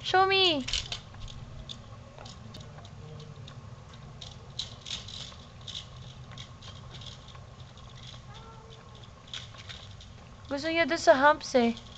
Show me! Gusto niya doon sa humps eh.